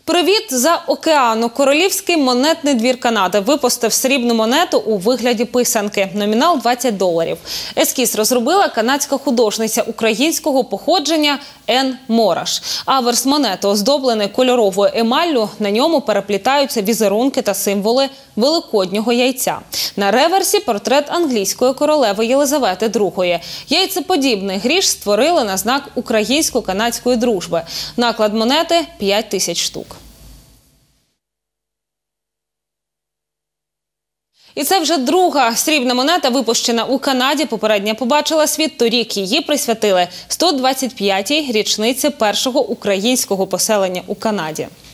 Привіт за океану. Королівський монетний двір Канади випустив срібну монету у вигляді писанки. Номінал $20. Ескіз розробила канадська художниця українського походження Ен Мораш. Аверс монети оздоблений кольоровою емаллю. На ньому переплітаються візерунки та символи великоднього яйця. На реверсі портрет англійської королеви Єлизавети II. Яйцеподібний гріш створили на знак українсько-канадської дружби. Наклад монети – 5000 штук. І це вже друга срібна монета, випущена у Канаді. Попередня побачила світ. Торік її присвятили 125-й річниці першого українського поселення у Канаді.